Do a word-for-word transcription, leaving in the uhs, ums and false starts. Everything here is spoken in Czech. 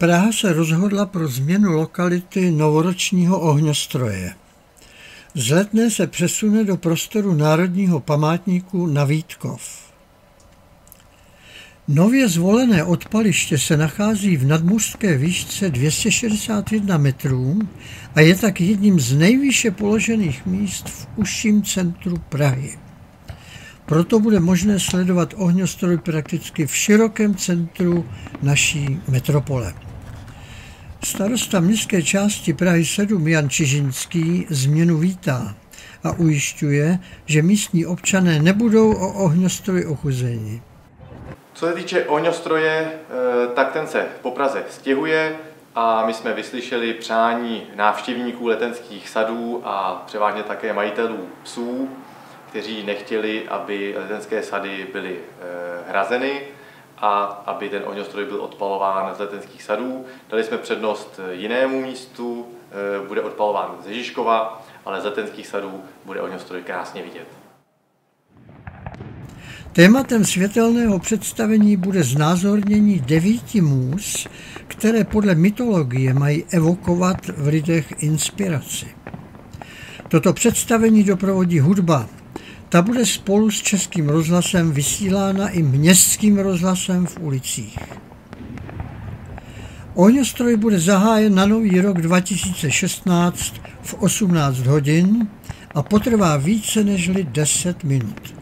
Praha se rozhodla pro změnu lokality novoročního ohňostroje. Z Letné se přesune do prostoru Národního památníku na Vítkov. Nově zvolené odpaliště se nachází v nadmořské výšce dvě stě šedesát jedna metrů a je tak jedním z nejvýše položených míst v užším centru Prahy. Proto bude možné sledovat ohňostroj prakticky v širokém centru naší metropole. Starosta městské části Prahy sedm Jan Čižinský změnu vítá a ujišťuje, že místní občané nebudou o ohňostroj ochuzeni. Co se týče ohňostroje, tak ten se po Praze stěhuje a my jsme vyslyšeli přání návštěvníků letenských sadů a převážně také majitelů psů, kteří nechtěli, aby letenské sady byly hrazeny a aby ten ohňostroj byl odpalován z letenských sadů. Dali jsme přednost jinému místu, bude odpalován ze Žižkova, ale z letenských sadů bude ohňostroj krásně vidět. Tématem světelného představení bude znázornění devíti můz, které podle mytologie mají evokovat v lidech inspiraci. Toto představení doprovodí hudba. Ta bude spolu s Českým rozhlasem vysílána i Městským rozhlasem v ulicích. Ohňostroj bude zahájen na nový rok dva tisíce šestnáct v osmnáct hodin a potrvá více než deset minut.